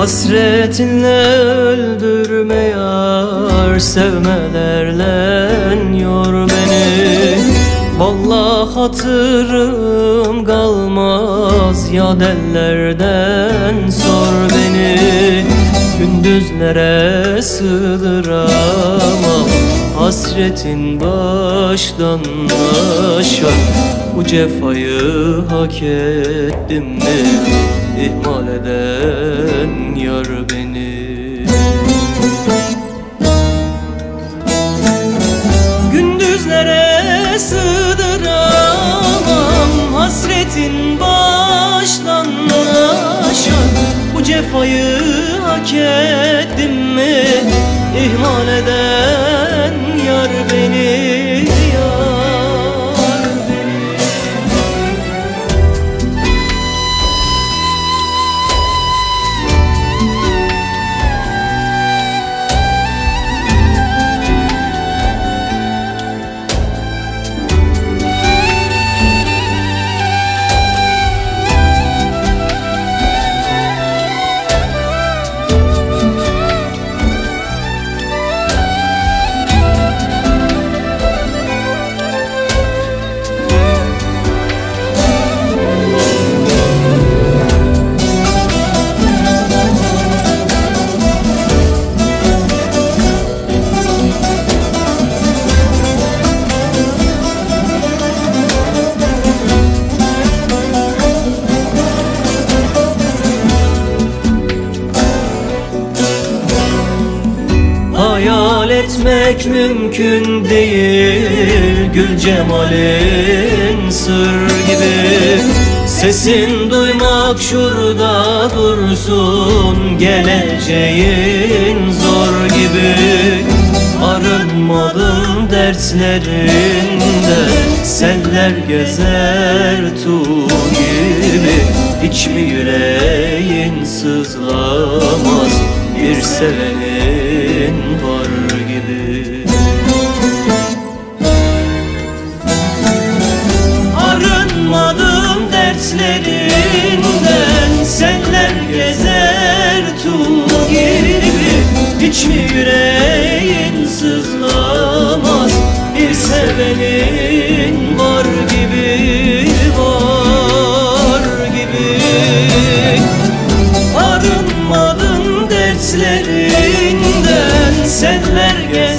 Hasretinle öldürme yar, sevmelerle yor beni. Vallahi hatırım kalmaz, ya ellerden sor beni. Gündüzlere sığdıramam, hasretin baştan aşar. Bu cefayı hak ettim mi, ihmal eden yar beni. Gündüzlere sığdıramam, hasretin baştan aşar. Bu cefayı hak ettim mi, ihmal eden yar beni. Hayal etmek mümkün değil, gül cemalin sır gibi. Sesin duymak şurada dursun, geleceğin zor gibi. Arınmadım dertlerinde, seller gezer tu gibi. Hiç mi yüreğin sızlamaz, bir sevenin var gibi. Arınmadım dertlerinden, seller gezer tu gibi. Hiç mi yüreğin sızlamaz, bir sevenin var gibi, var gibi. Arınmadım dertlerinden, seller gezer